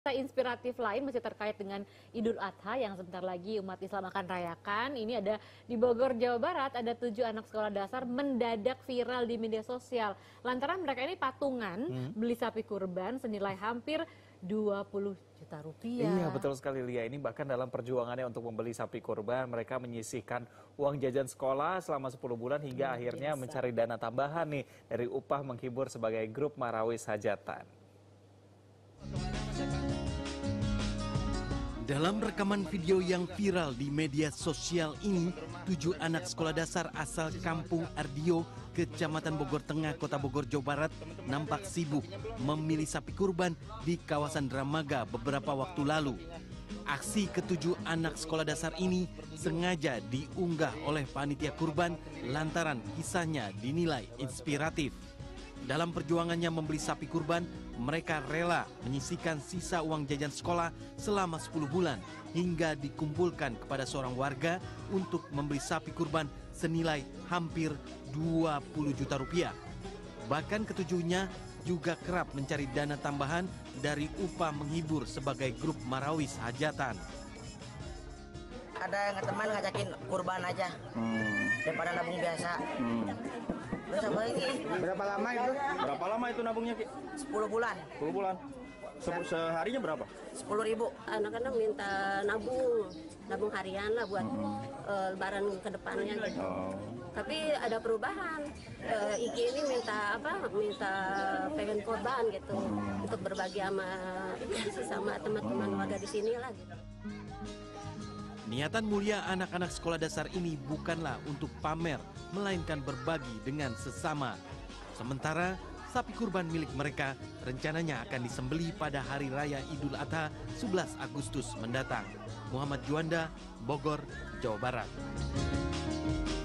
Inspiratif lain masih terkait dengan Idul Adha yang sebentar lagi umat Islam akan rayakan. Ini ada di Bogor, Jawa Barat, ada 7 anak sekolah dasar mendadak viral di media sosial. Lantaran mereka ini patungan beli sapi kurban senilai hampir 20 juta rupiah. Iya, betul sekali Lia. Ini bahkan dalam perjuangannya untuk membeli sapi kurban, mereka menyisihkan uang jajan sekolah selama 10 bulan hingga akhirnya mencari dana tambahan nih dari upah menghibur sebagai grup Marawis Hajatan. Dalam rekaman video yang viral di media sosial ini, 7 anak sekolah dasar asal Kampung Ardio, Kecamatan Bogor Tengah, Kota Bogor, Jawa Barat, nampak sibuk memilih sapi kurban di kawasan Dramaga beberapa waktu lalu. Aksi ke-7 anak sekolah dasar ini sengaja diunggah oleh panitia kurban lantaran kisahnya dinilai inspiratif. Dalam perjuangannya membeli sapi kurban, mereka rela menyisihkan sisa uang jajan sekolah selama 10 bulan hingga dikumpulkan kepada seorang warga untuk membeli sapi kurban senilai hampir 20 juta rupiah. Bahkan ketujuhnya juga kerap mencari dana tambahan dari upah menghibur sebagai grup Marawis Hajatan. Ada yang teman ngajakin kurban aja daripada nabung biasa. Terus apa lagi? Berapa lama itu? Berapa lama itu nabungnya, Ki? 10 bulan. 10 bulan. Seharinya berapa? 10.000. Anak-anak minta nabung harian lah buat lebaran ke depannya gitu. Tapi ada perubahan. Iki ini minta pengen korban gitu untuk berbagi sama teman-teman warga di sini lah gitu. Niatan mulia anak-anak sekolah dasar ini bukanlah untuk pamer, melainkan berbagi dengan sesama. Sementara sapi kurban milik mereka rencananya akan disembelih pada Hari Raya Idul Adha 11 Agustus mendatang. Muhammad Juanda, Bogor, Jawa Barat.